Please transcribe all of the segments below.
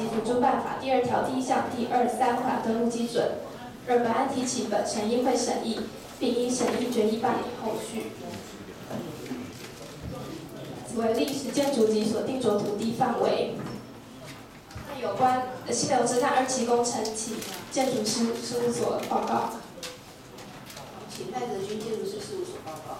及辅助办法》第2条第1项第2、3款登录基准。而本案提起本审议会审议，并依审议决议办理后续。此为历史建筑及所定着土地范围。那有关新北投车站2期工程请建筑师事务所报告。 请赖德军建筑师事务所报告。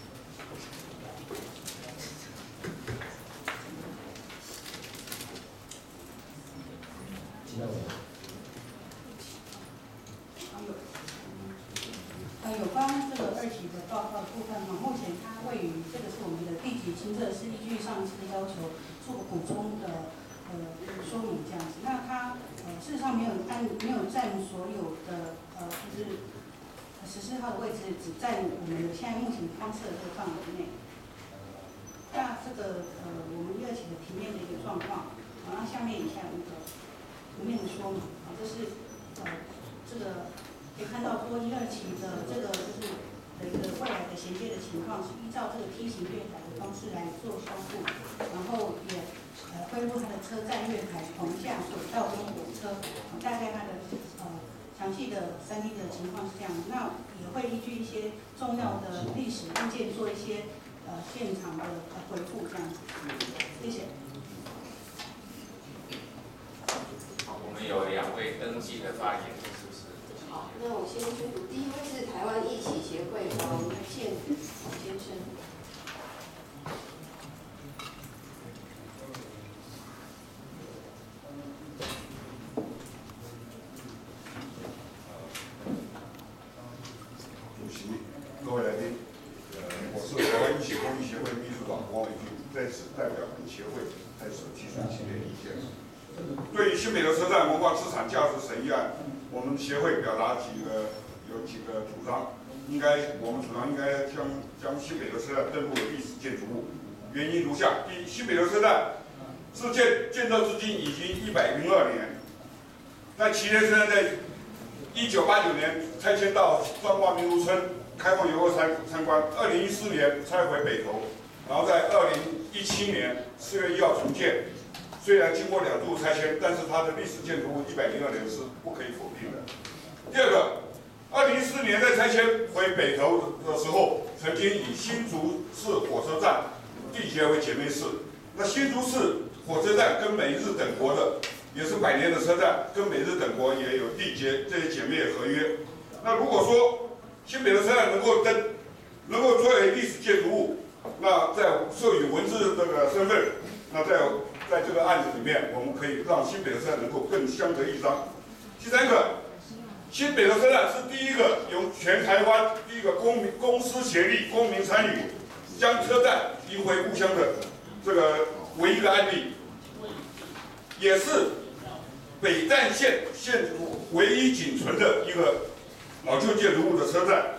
有关这个2期的报告的部分目前它位于这个是我们的地籍清册，是依据上次的要求做补充的说明这样子。那它事实上没有占所有的就是14号的位置，只占我们的现在目前方设的这个范围内。那这个我们2期的平面的一个状况，那下面以下有一个图面的说明这是这个。可以看到说1、2期的这个就是一个未来的衔接的情况，是依照这个梯形月台的方式来做修复，然后也恢复它的车站月台棚下轨道跟火车，大概它的详细的3D 的情况是这样。那也会依据一些重要的历史物件做一些现场的回复这样子。谢谢。 好，我们有2位登记的发言。 好，那我先宣读，第1位是台湾艺起协会王建宇先生。 主席，各位来宾，我是台湾艺起公益协会秘书长王伟军，在此代表本协会开始提出一系列意见。对于新北投车站文化资产价值审议案，我们协会表达有几个主张。我们主张应该将新北投车站登录为历史建筑物。原因如下：第一，新北投车站自建造至今已经102年，但其年车站在1989年拆迁到彰化民族村开放游客参观，2014年拆回北投，然后在2017年4月1号重建。虽然经过2度拆迁，但是它的历史建筑物102年是不可以否定的。第二个，2014年在拆迁回北投的时候，曾经以新竹市火车站缔结为姐妹市。那新竹市火车站跟美日等国的，也是100年的车站，跟美日等国也有缔结这些姐妹合约。那如果说新北的车站能够作为历史建筑物，那在授予文字这个身份，那在这个案子里面，我们可以让新北的车站能够更相得益彰。第3个，新北的车站是第一个由全台湾第一个公私协力、公民参与，将车站移回故乡的这个唯一的案例，也是北淡县唯一仅存的一个老旧建筑物的车站。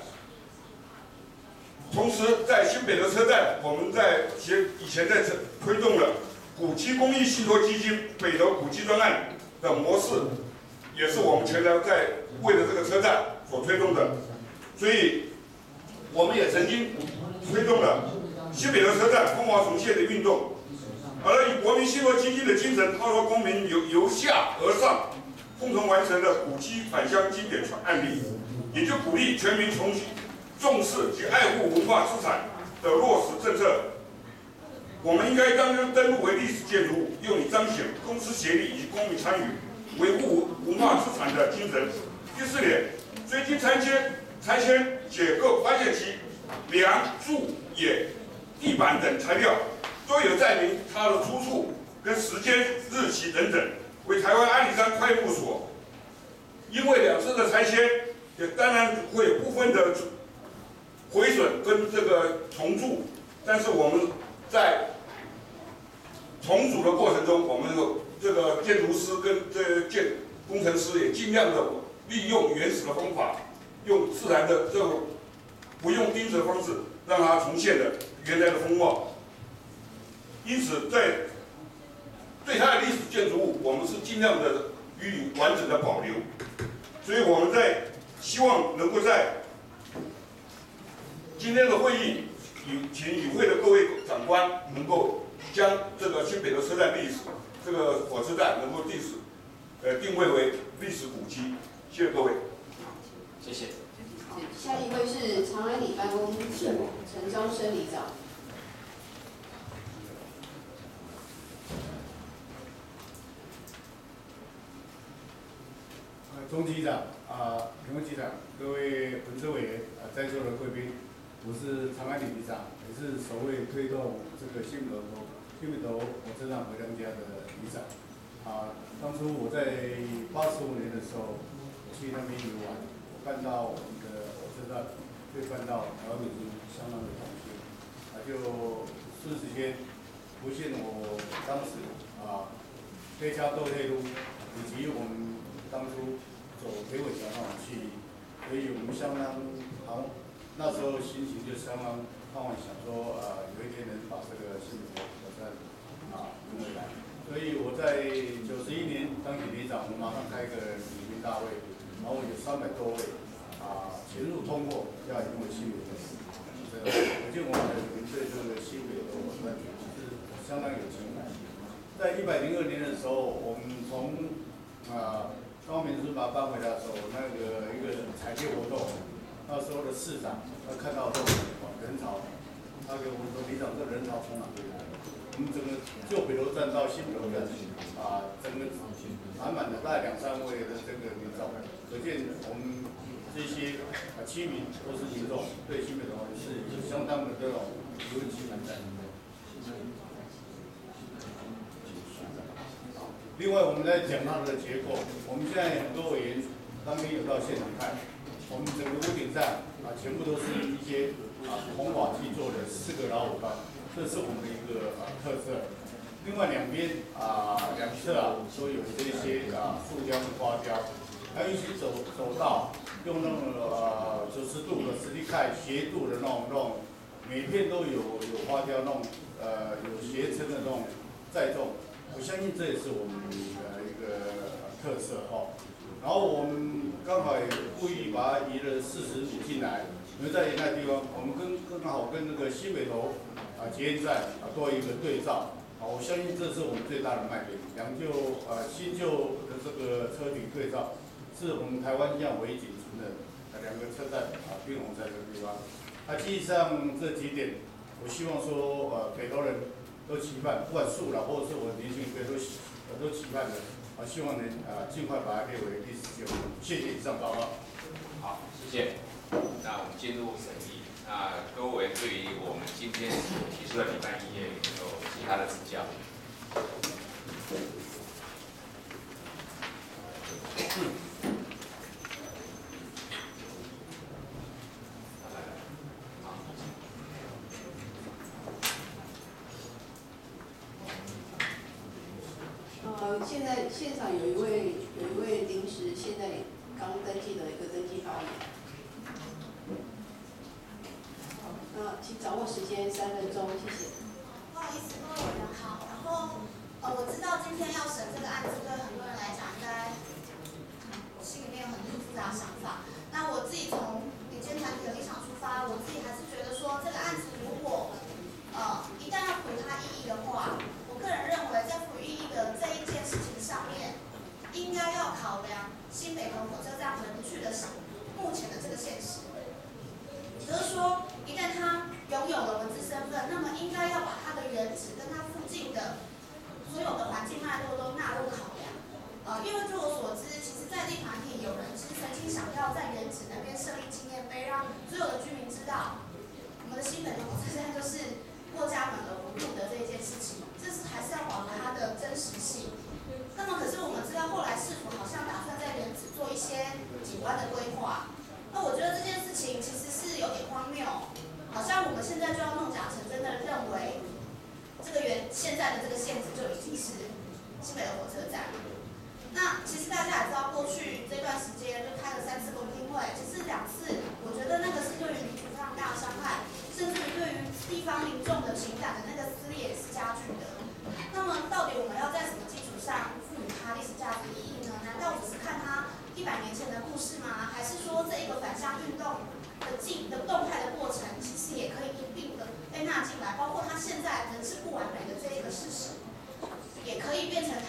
同时，在新北的车站，我们以前在推动了古迹公益信托基金北投古迹专案的模式，也是我们全台在为了这个车站所推动的。所以，我们也曾经推动了新北的车站风华重现的运动，而以国民信托基金的精神，号召公民由下而上，共同完成了古迹返乡经典案例，也就鼓励全民重视及爱护文化资产的落实政策。我们应该登录为历史建筑物，用以彰显公私协力以及公民参与，维护文化资产的精神。第4点，最近拆迁解构发现其梁、柱、野、地板等材料都有载明它的出处跟时间、日期等等，为台湾阿里山快木所。因为2次的拆迁，也当然会有部分的毁损跟这个重铸，但是我们在重组的过程中，我们这个建筑师跟工程师也尽量的利用原始的方法，用自然的不用钉子的方式，让它重现了原来的风貌。因此，对它的历史建筑物，我们是尽量的予以完整的保留。所以我们希望能够在今天的会议，请与会的各位长官能够将这个新北投车站历史这个火车站能够定位为历史古迹。谢谢各位。 谢谢。 下一位是长安里办公室陈章生里长。 钟局长评委局长，各位本次委员在座的贵宾，我是长安里里长，也是首位推动这个新北投火车站回娘家的里长。当初我在85年的时候，我去那边游玩，我看到我们的火车站被搬到台湾民族相当的同心，就瞬时间浮现我当时飞车斗退路，以及我们当初走北尾桥那种去，所以我们相当那时候心情就相当盼望，想说有一天能把这个新北火车站弄回来。所以我在91年当起里长，我马上开一个礼宾大会，然后有300多位前入通过要因为新北的，可见我们对这个新北的火车站是相当有情感。在102年的时候，我们从高明村把它搬回来的时候，那个一个彩电活动，那时候的市长他看到这种人潮，他给我们说：“里长，这人潮从哪里来？”我们整个旧北投站到新北投站整个满满的大概2、3位的这个民众，可见我们这些居民都是民众，对新北投是有相当的这种有情感在。另外，我们在讲它的结构，我们现在很多委员当天有到现场看，我们整个屋顶上全部都是一些红瓦砌做的4个老虎斑，这是我们的一个特色。另外两边两侧都有这些塑胶的花雕，还有一些走道用那种90度的实力看斜度的那种，每片都有花雕那种有斜撑的那种载重。我相信这也是我们的一个特色哈。然后我们刚好也故意把它移了40米进来，因为在那地方，我们刚好跟那个新北投捷运站做一个对照。我相信这是我们最大的卖点，新旧的这个车顶对照，是我们台湾现在唯一仅存的2个车站并拢在这个地方。基本上这几点，我希望说北投人都期盼，不管树啦，或者是我年轻一辈都期盼的，希望能尽快把它列为历史建筑。谢谢以上报告。 好，谢谢。那我们进入审议。那各位对于我们今天提出的礼拜1页有其他的指教？ 现在现场有一位临时现在刚登记的一个登记发言。好，那请掌握时间3分钟，谢谢。 不好意思，各位委员好。然后我知道今天要审这个案子，对很多人来讲，应该心里面有很多复杂想法。那我自己从民间团体的立场出发，我自己还是觉得说，这个案子如果一旦要赋予它意义的话，我个人认为在赋予意义的这一件事情上面，应该要考量新北投火车站回不去的目前的这个现实。也就是说，一旦它拥有了文字身份，那么应该要把它的原址跟它附近的所有的环境脉络都纳入考量。因为据我所知，其实在地团体有人其实曾经想要在原址那边设立纪念碑，让所有的居民知道，我们的新北投火车站就是过家门而不入的这件事情，这是还是要保留它的真实性。那么，可是我们知道后来市府好像打算在原址做一些景观的规划，那我觉得这件事情其实是有点荒谬，好像我们现在就要弄假成真的认为，这个现在的这个现址就已经是新北的火车站。那其实大家也知道，过去这段时间就开了3次公听会，其实2次，我觉得那个是对于民主非常大的伤害，甚至于对于地方民众的情感的那个撕裂也是加剧的。那么，到底我们要在什么基础上赋予它历史价值意义呢？难道只是看它100年前的故事吗？还是说这一个返乡运动的动态的过程，其实也可以一并的被纳进来，包括它现在人是不完美的这一个事实，也可以变成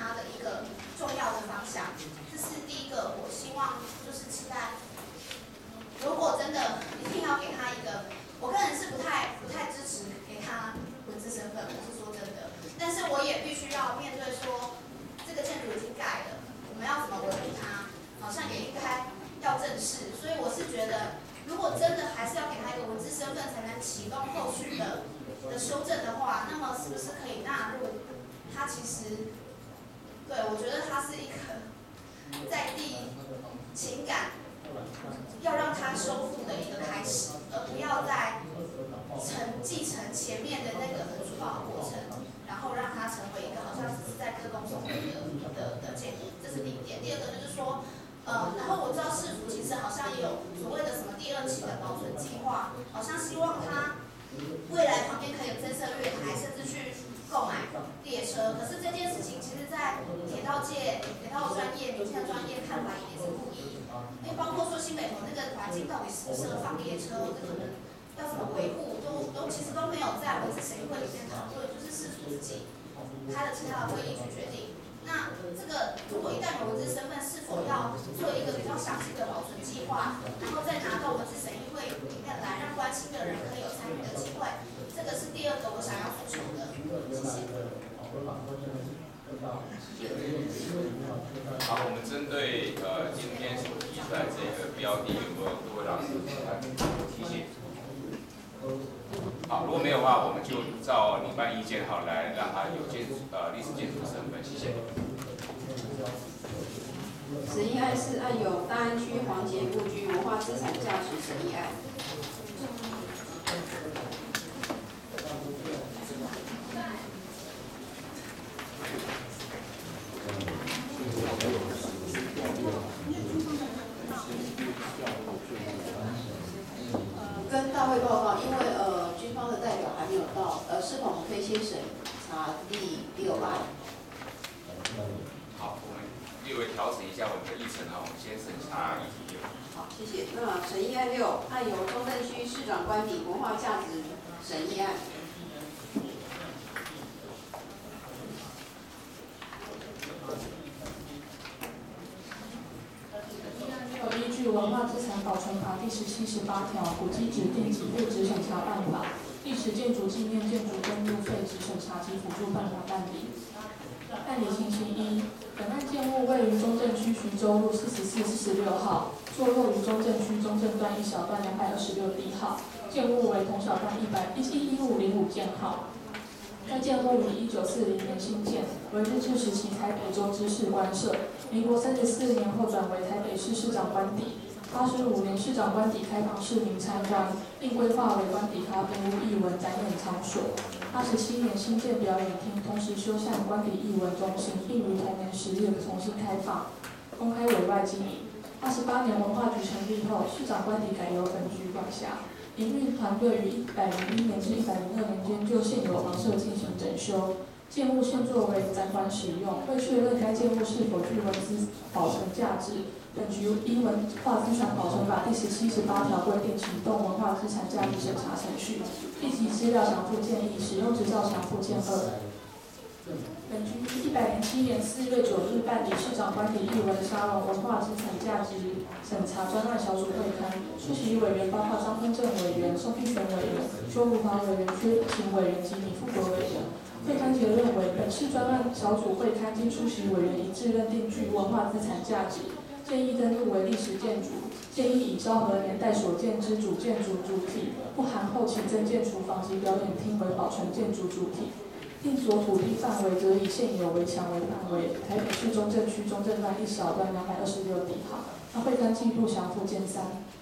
它的一个重要的方向。这是第一个，我希望就是期待，如果真的一定要给他一个，我个人是不太支持给他文字身份，我是说真的，但是我也必须要面对说，这个建筑已经盖了，我们要怎么维护它，好像也应该要正视，所以我是觉得。如果真的还是要给他一个文字身份才能启动后续的修正的话，那么是不是可以纳入他其实，对我觉得他是一个在地情感要让他修复的一个开始，而不要再继承前面的那个很粗暴的过程，然后让它成为一个好像只是在歌功颂德的建筑，这是第一点。第二个就是说。然后我知道市府其实好像也有所谓的什么第2期的保存计划，好像希望它未来旁边可以有增设月台，甚至去购买列车。可是这件事情其实，在铁道界、铁道专业、民间的专业看法也是不一，因为包括说新北投那个环境到底适不适合放列车，这可能要怎么维护，都其实都没有在文字审议会里面讨论，就是市府自己开了其他的会议去决定。那这个如果一旦有文字身份，是否要做一个比较详细的保存计划，然后再拿到文字审议会里面来，让关心的人可以有参与的机会，这个是第2个我想要诉求的。谢谢。 好，我们针对今天所提出来这个标的，有没有各位老师提醒？好，如果没有的话，我们就照领办意见好来让他有历史建筑身份。谢谢。 审议案是案有大安区黄杰故居文化资产价值审议案。跟大会报告，因为军方的代表还没有到，是否我们可以先审查第6案？ 好，我们略微调整一下我们的议程啊，我们先审查议题6。 好，谢谢。那审议案6，案由中正区市长官邸文化价值审议案。 依据《文化资产保存法》第17、18条，古迹指定给付质审查办法，历史建筑纪念建筑登录费质审查及辅助办法办理。办理情形1，本案建物位于中正区徐州路44、46号，坐落于中正区中正段1小段226D号，建物为同小段11505建号。该建物于1940年兴建，为日治时期台北州知事官舍。民国34年后转为台北市市长官邸。85年市长官邸开放市民参观，并规划为官邸咖啡屋艺文展演场所。87年新建表演厅，同时修缮官邸艺文中心，并于同年10月重新开放，公开委外经营。88年文化局成立后，市长官邸改由本局管辖。营运团队于101年至102年间就现有房舍进行整修，建物现作为展馆使用。为确认该建物是否具文资保存价值，本局依《文化资产保存法》第17、18条规定启动文化资产价值审查程序，立即资料详附建议，使用执照详附件2。本局于107年4月9日办理市长官邸艺文沙龙文化资产价值审查专案小组会勘，出席委员包括张丰正委员、宋碧泉委员、邱如华委员、薛勤委员及李富国委员。会勘结认为，本次专案小组会勘经出席委员一致认定具文化资产价值，建议登录为历史建筑，建议以昭和年代所建之主建筑主体，不含后期增建厨房及表演厅为保存建筑主体。定所土地范围则以现有围墙为范围，台北市中正区中正段1小段226D号。那会勘记录详附件3。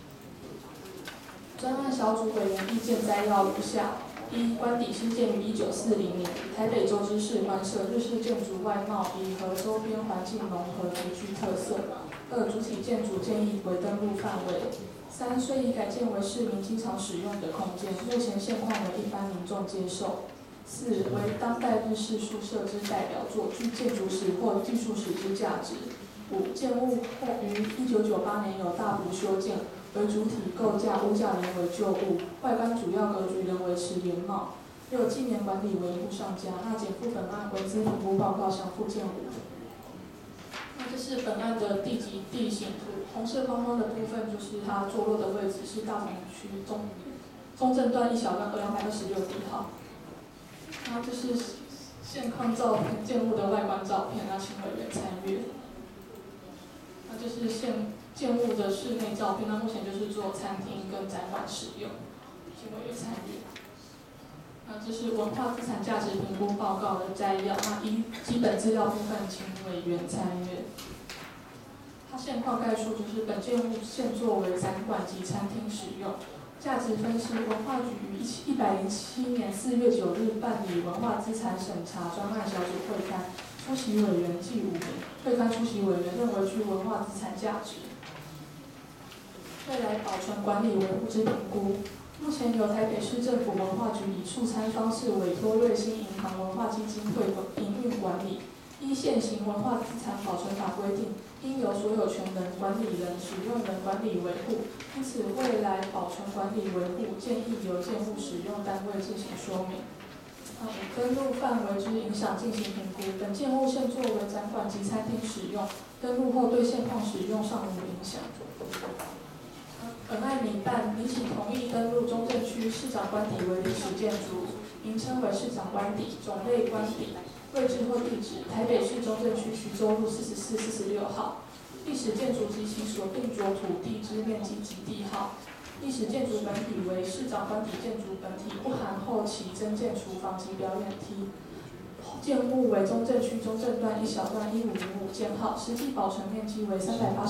专案小组委员意见摘要如下：1. 官邸兴建于1940年，台北州知事官舍，日式建筑外貌宜和周边环境融合，极具特色。2. 主体建筑建议为登录范围。3. 虽已改建为市民经常使用的空间，目前现况为一般民众接受。4. 为当代日式宿舍之代表作，具建筑史或技术史之价值。5. 建物于1998年有大幅修建，为主体构架屋架仍为旧物，外观主要格局仍维持原貌。6. 纪念管理维护上佳，那检附本案文资评估报告详附件5。 这是本案的地级地形图，红色框框的部分就是它坐落的位置是大同区中正段一小段226地号。然后这是现况照片，建物的外观照片，那请委员参阅。那这是建物的室内照片，那目前就是做餐厅跟展览使用，请委员参阅。那这是文化资产价值评估报告的摘要，那依基本资料部分，请委员参阅。它现况概述就是本建物现作为展馆及餐厅使用。价值分析：文化局于107年4月9日办理文化资产审查专案小组会勘，出席委员计5名，会勘出席委员认为具文化资产价值。未来保存管理维护之评估。目前由台北市政府文化局以促餐方式委托瑞兴银行文化基金会营运管理。依现行文化资产保存法规定，应由所有权人、管理人、使用人管理维护。因此，未来保存管理维护建议由建物使用单位进行说明。登录范围之影响进行评估。本建物现作为展馆及餐厅使用，登录后对现况使用尚无影响。本案拟请同意登录中正区市长官邸为历史建筑，名称为市长官邸，种类官邸。位置或地址：台北市中正区徐州路44、46号。历史建筑及其所定着土地之面积及地号。历史建筑本体为市长官邸建筑本体，不含后期增建厨房及表演梯。建物为中正区中正段一小段1505建号，实际保存面积为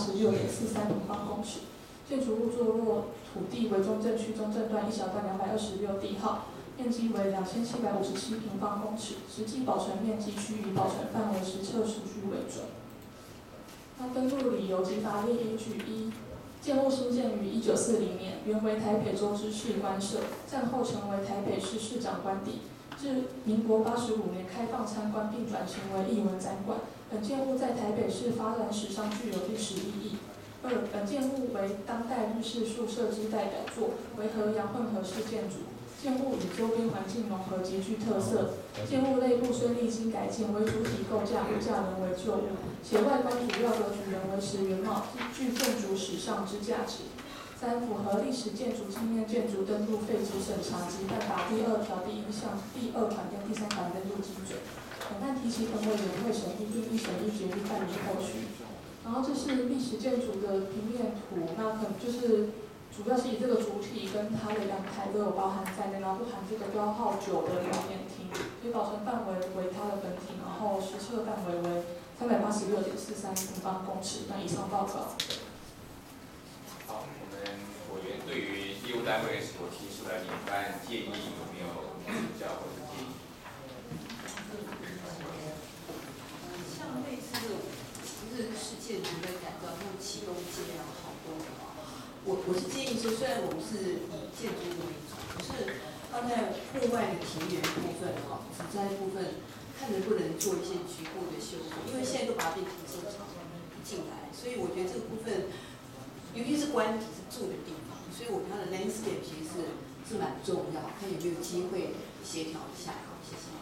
386.43平方公尺。建筑物坐落土地为中正区中正段一小段226地号。面积为2757平方公尺，实际保存面积须以保存范围实测数据为准。那登录理由及法律依据：一、建物兴建于1940年，原为台北州知事官舍，战后成为台北市市长官邸，至民国85年开放参观并转型为艺文展馆。本建物在台北市发展史上具有历史意义。二、本建物为当代日式宿舍之代表作，为和洋混合式建筑。建物与周边环境融合，极具特色。建物内部虽历经改建，为主体构架物架人为旧物，且外观主要格局仍维持原貌，具建筑史上之价值。三、符合历史建筑纪念建筑登录废止审查及办法第2条第1项第2款跟第3款登录基准。本案提起本委员会审议，并依审议决议办理后续。然后这是历史建筑的平面图，那可能就是主要是以这个主体跟它的阳台都有包含在内，然后不含这个标号9的表演厅，所以保存范围为它的本体，然后实测范围为386.43平方公尺。那以上报告。 好，我们委员对于业务单位所提出的领班建议有没有指教或者建议？ 像类似这种日式建筑的改造，像启东街啊，好多的啊。我是建议说，虽然我们是以建筑物为主，可是放在户外的庭园部分哈，植栽部分，看能不能做一些局部的修复，因为现在都把它变停车场进来，所以我觉得这个部分，尤其是官邸是住的地方，所以我觉得它的 landscape 其实是蛮重要，看有没有机会协调一下。好，谢谢。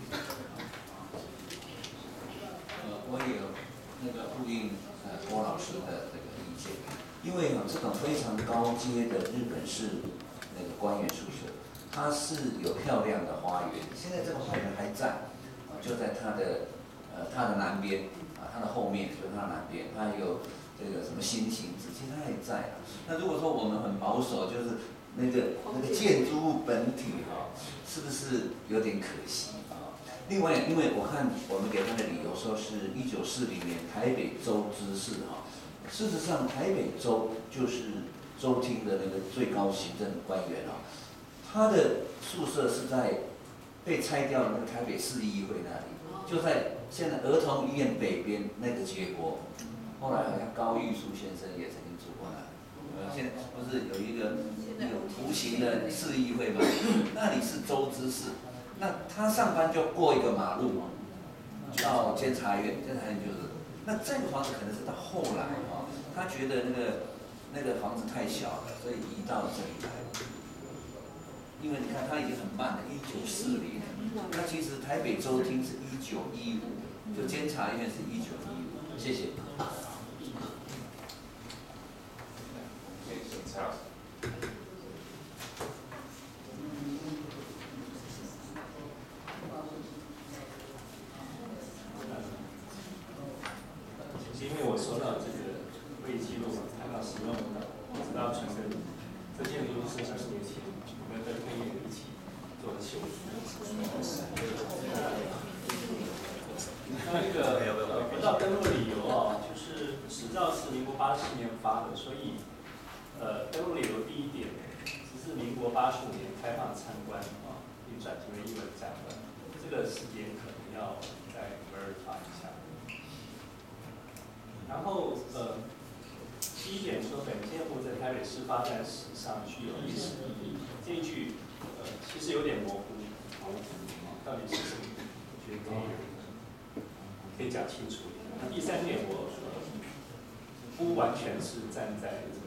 我也有那个呼应郭老师的这个意见。因为这种非常高阶的日本式那个官员宿舍，它是有漂亮的花园。现在这个花园还在，就在它的南边它的后面就是它的南边，它有这个什么新型子，其实它还在。那如果说我们很保守，就是那个建筑物本体是不是有点可惜啊？另外，因为我看我们给他的理由说是1940年台北州知事事实上，台北州就是州厅的那个最高行政官员他的宿舍是在被拆掉的那个台北市议会那里，就在现在儿童医院北边那个街国。后来好像高玉树先生也曾经住过那里。现在不是有一个图形的市议会吗？那里是州知事，那他上班就过一个马路到监察院，监察院就是。那这个房子可能是到后来他觉得那个房子太小了，所以移到这里来。因为你看他已经很慢了，1940。那其实台北州厅是1915，就监察院是1915， 谢谢。 蔡老师。 因为我收到这个会议记录，谈到使用指导权跟这建筑是20年前我们跟会议一起做的修复。那回到登录理由啊，就是执照是民国84年发的，所以登录理由第一点只是民国85年开放参观啊，并转成为英文展览，这个时间可能要再 verify 一下。然后第一点说本建物在台北市发展史上具有历史意义，这一句其实有点模糊，到底是什么？我觉得可以讲清楚一点。那第三点我不完全是站在这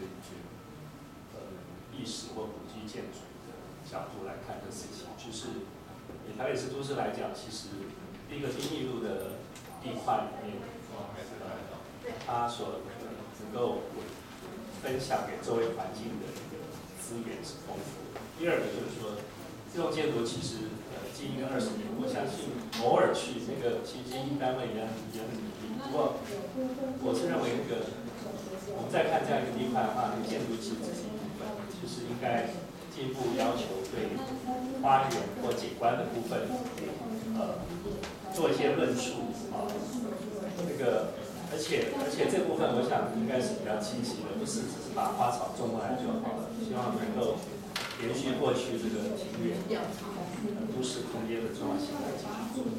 历史或古迹建筑的角度来看这事情，就是以台北市都市来讲，其实第一个丁义路的地块里面。它所能够分享给周围环境的一个资源是丰富的。第二个就是说，这种建筑其实经营了20年，我相信偶尔去那个其实经营单位也很努力。不过我是认为那个我们再看这样一个地块的话，那个建筑其实只是一部分，就是应该进一步要求对花园或景观的部分做一些论述啊，那个。而且这部分我想应该是比较积极的，不是只是把花草种过来就好了。希望能够延续过去这个庭园都市空间的重要性来继续做。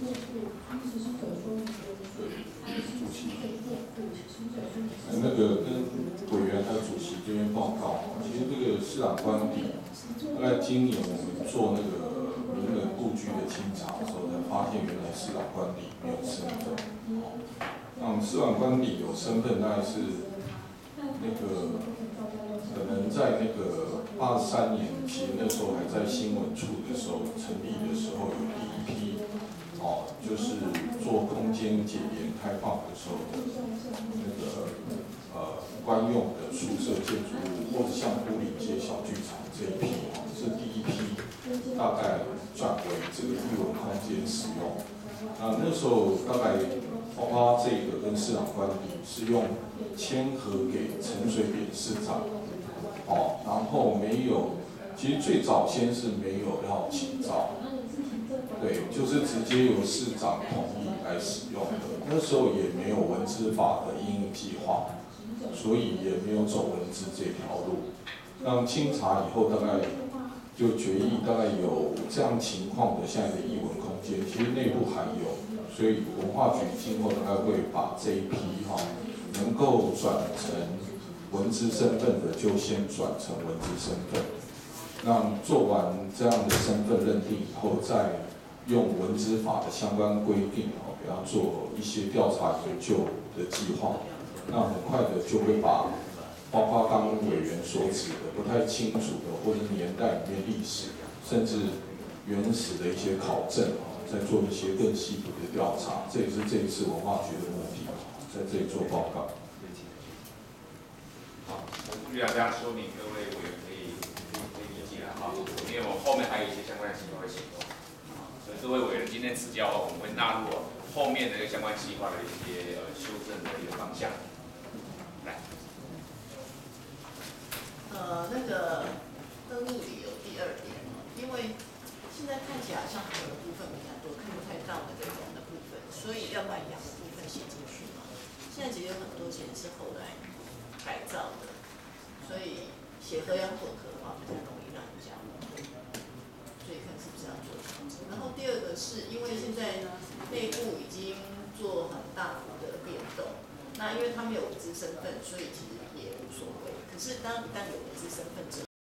那个跟委员还有主席这边报告，其实这个市长官邸，大概今年我们做那个名人故居的清查的时候，才发现原来市长官邸没有身份。那我们市长官邸有身份，大概是那个可能在那个83年，其实那时候还在新闻处的时候成立的时候，有第一批就是做空间解严开放的时候的那个官用的宿舍建筑物，或者像牯岭街小剧场这一批是第一批，大概转为这个艺文空间使用。那时候大概。包括这个跟市长官邸是用签合给陈水扁市长，然后没有，其实最早先是没有要请照，对，就是直接由市长同意来使用的。那时候也没有文资法的因应计划，所以也没有走文资这条路。那清查以后，大概就决议大概有这样情况的现在的艺文空间，其实内部还有。所以文化局今后大概会把这一批能够转成文资身份的，就先转成文资身份。那做完这样的身份认定以后，再用文资法的相关规定给他做一些调查研究的计划。那很快的就会把包括刚刚委员所指的不太清楚的，或者年代里面历史，甚至原始的一些考证。再做一些更细部的调查，这也是这一次文化局的目的，在这里做报告。 好，我局长这样说明，各位委员可以理解了哈，因为我后面还有一些相关的计划会行动，所以各位委员今天指教我们会纳入后面的相关计划的一些修正的一个方向。来， 那个登录理由第2点，因为现在看起来好像河的部分比较多，看不太到那个羊的部分，所以要把羊的部分写进去嘛。现在其实有很多钱是后来改造的，所以写河羊混合的话比较容易让人家误会，所以看是不是要做调整。然后第二个是因为现在内部已经做很大幅的变动，那因为他没有文资身份，所以其实也无所谓。可是当一旦有文资身份之后，